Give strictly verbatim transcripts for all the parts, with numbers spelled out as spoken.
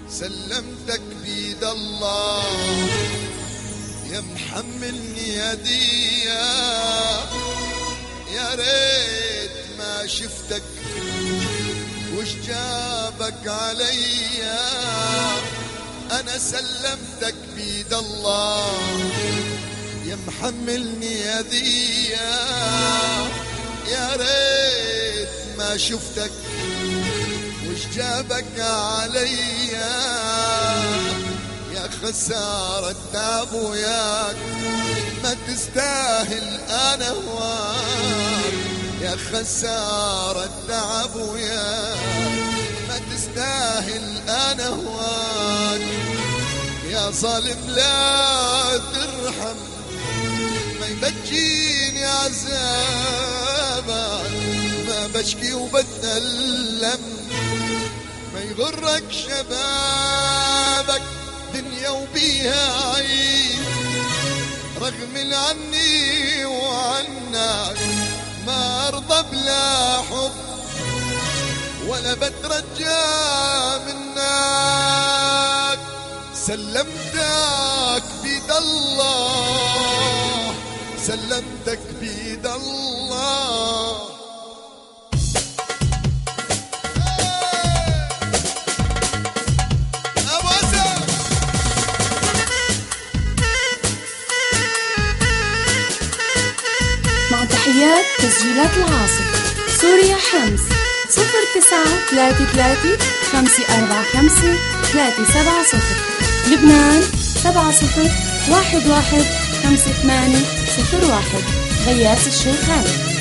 سلمتك بيد الله يا محملني هدية، يا ريت ما شفتك وش جابك عليا. أنا سلمتك بيد الله يا محملني هدية، يا ريت ما شفتك وش جابك عليا. يا خسارة التعب وياك ما تستاهل أنا هواك، يا خسارة التعب وياك ما تستاهل أنا هواك. يا ظالم لا ترحم ما يبجيني عذابك، ما بشكي وبتألم ما يغرك شبابك. دنيا وبيها عيش رغم عني وعنك، ما أرضى بلا حب ولا بترجى منك. سلمتك بيد الله، سلمتك بيد الله. مع تحيات تسجيلات العاصف سوريا حمص صفر تسعة ثلاثة ثلاثة خمسة أربعة خمسة ثلاثة سبعة صفر. لبنان سبعة صفر واحد واحد خمسة ثمانية صفر واحد. غياث الشيخ خالد.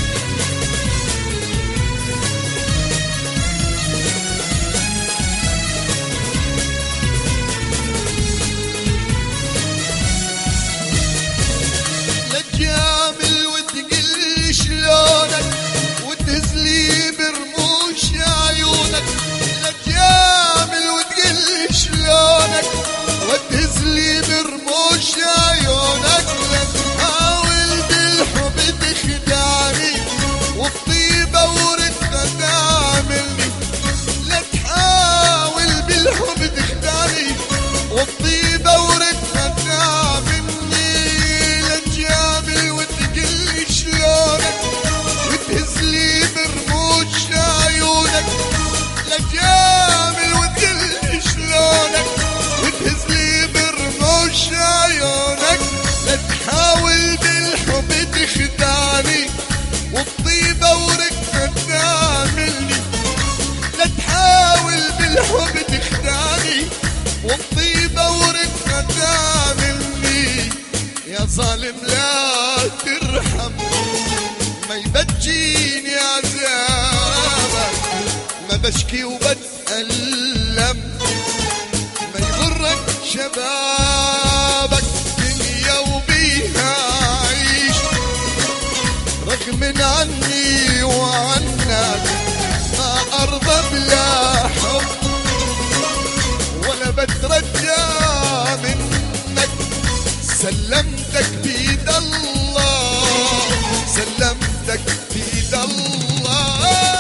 وتهزلي برموش عيونك، لا تحاول بالحب تخدعني والطيبة ورثها تعملني. لا تحاول بالحب تخدعني والطيبة ورثها تعملني. لا تجامل وتقلي شلونك وتهزلي برموش عيونك. لا تجامل وتقلي شلونك وتهزلي برموش عيونك. لا تحاول بالحب تخدعني والطيبة ورثها تعملني. لا تحاول بالحب تخدعني والطيبة ورثها تعملني. يا ظالم لا ترحم ما يبجيني عذابك، ما بشكي وبتألم ما يغرك شبابك. دنيا وبيها عيش رغم عني وعنك، ما أرضى بلا حب ولا بترجى منك. سلمتك بيد الله، سلمتك بيد الله.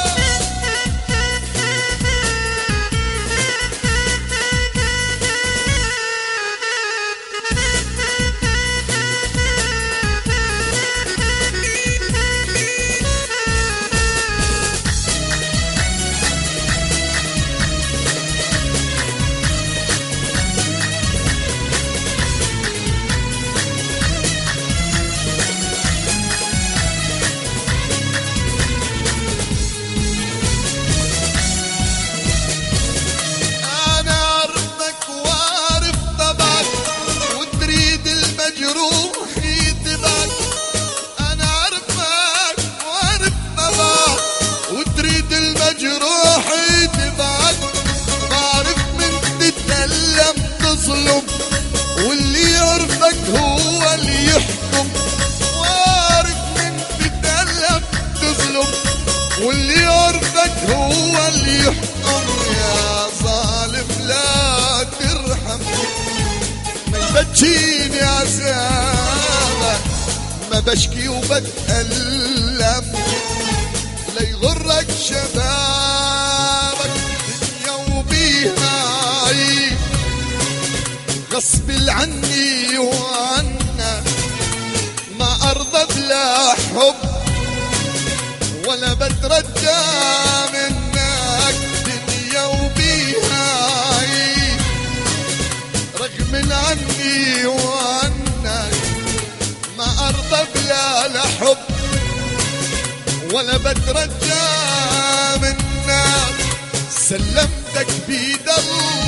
واللي يعرفك هو اللي يحكم، وعارف من تتألم تظلم. واللي يعرفك هو اللي يحكم. يا ظالم لا ترحم ما يبجيني عذابك، ما بشكي وبتألم لا يغرك شبابك. دنيا وبيها غصب عني وعنك ما أرضى بلا حب ولا بترجى منك دنيا وبيها عيب رغم عني وعنك ما أرضى بلا لا حب ولا بترجى منك سلمتك بيد الله